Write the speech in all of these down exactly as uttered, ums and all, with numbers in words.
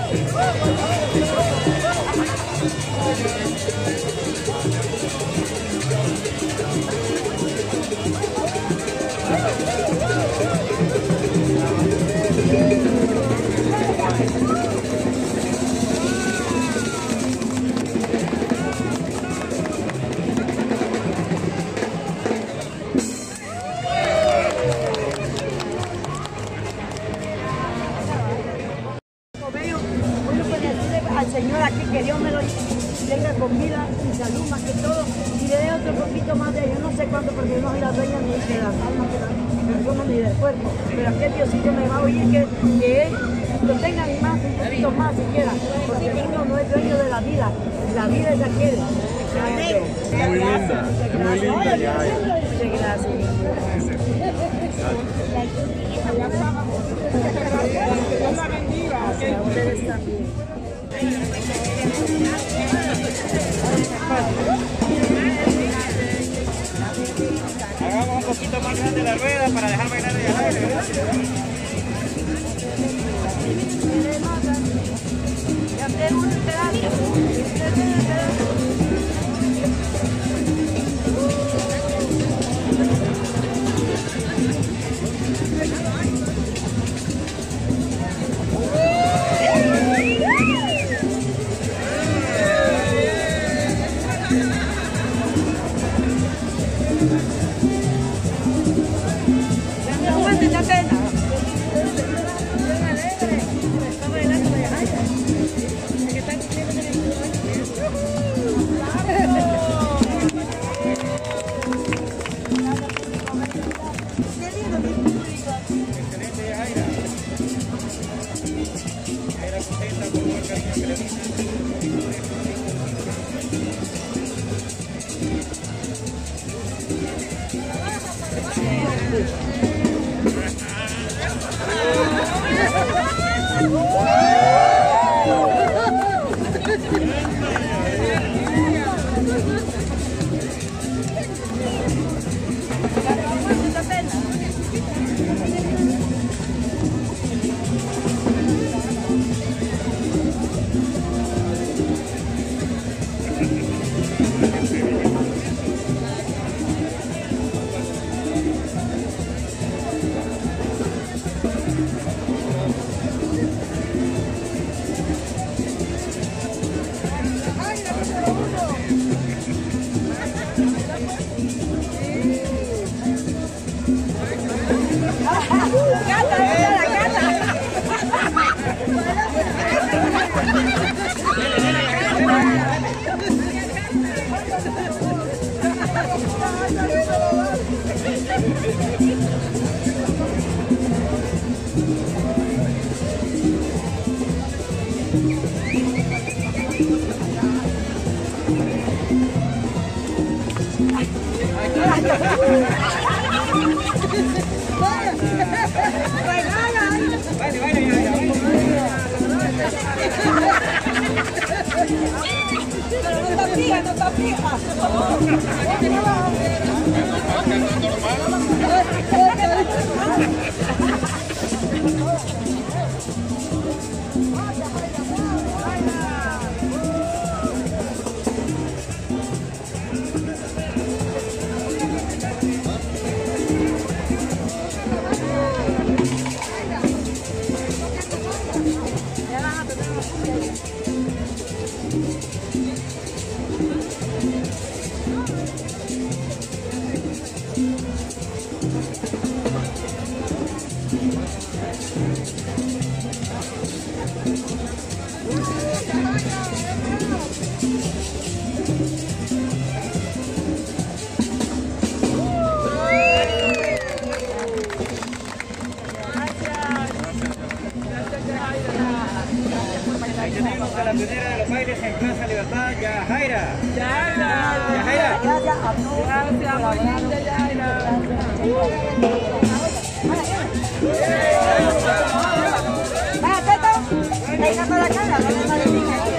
Al Señor aquí que Dios me lo tenga con vida y salud más que todo y le dé otro poquito más de yo no sé cuánto porque yo no soy la dueña ni de las almas de la persona ni del cuerpo, pero aquel Diosito me va a oír que, que él lo tenga más, un poquito más siquiera, porque el niño no es dueño de la vida, la vida es de aquel. Amén. Muy linda, muy linda ya. Muchas gracias. Dios la bendiga. A ustedes también. Hagamos un poquito más grande la rueda para dejar bailar de aire. Ya tengo un pedazo. Ahí tenemos a la pionera de los bailes en Plaza Libertad, Yajaira. Yajaira. Yajaira. Gracias a todos. Gracias, muy linda Yajaira. Vaya, Teto. Venga para acá, la dona de mi hija.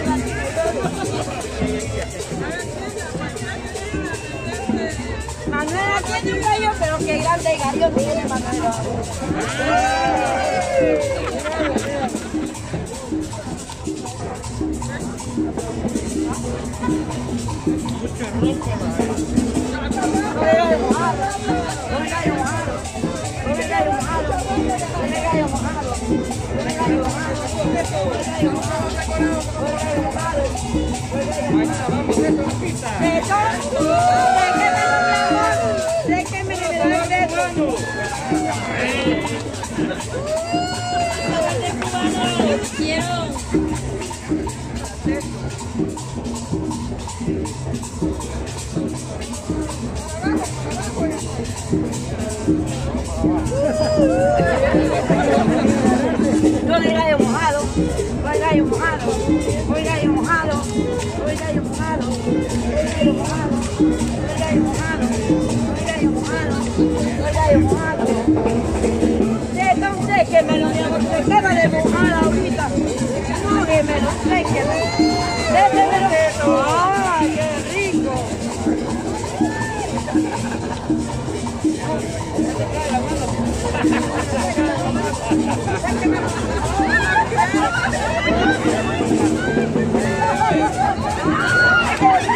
Manuela tiene un gallo, pero qué grande gallo tiene Manuela. No le gallo mojado, no hay gallo mojado, no hay gallo mojado, no hay gallo mojado, no hay gallo mojado, no hay gallo mojado, no hay gallo mojado, no hay gallo mojado. Entonces que me lo se queda de mojada ahorita, no que me lo seque, déjeme eso, ¡ay, qué rico!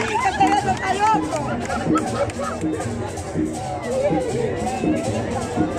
¡Qué rico!